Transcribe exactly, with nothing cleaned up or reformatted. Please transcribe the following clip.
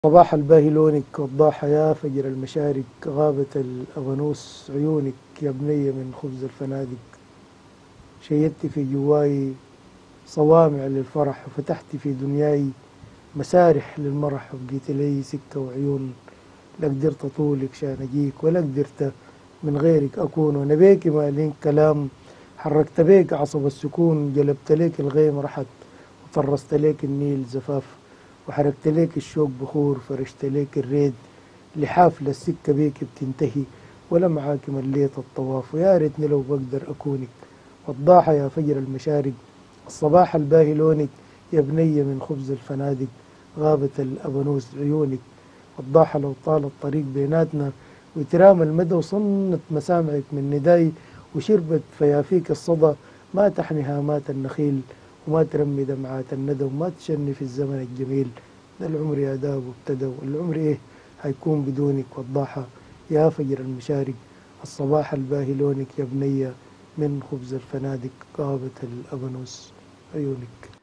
صباح الباهي لونك وضاح يا فجر المشارق، غابة الأبانوس عيونك يا بنية من خبز الفنادق. شيدت في جواي صوامع للفرح وفتحت في دنياي مسارح للمرح، وبقيت لي سكة وعيون. لا قدرت أطولك شان أجيك ولا قدرت من غيرك أكون، وأنا بيك مالين كلام. حركت بيك عصب السكون، جلبت ليك الغيم رحت وطرست ليك النيل زفاف، وحركت ليك الشوق بخور، فرشت ليك الريد لحافل السكة بيك بتنتهي، ولا معاك مليت الطواف. ويا ريتني لو بقدر أكونك وضاحة يا فجر المشارق، الصباح الباهي لونك يا بنية من خبز الفنادق. غابة الأبانوس عيونك وضاحة لو طال الطريق بيناتنا، وترام المدى وصنت مسامعك من نداي، وشربت فيافيك الصدى ما تحني هامات النخيل، وما ترمي دمعات الندى، وما تشني في الزمن الجميل. ده العمر يا داب وابتدى، والعمر ايه هيكون بدونك وضاحة يا فجر المشارق. الصباح الباهي لونك يا بنية من خبز الفنادق. غابة الأبانوس عيونك.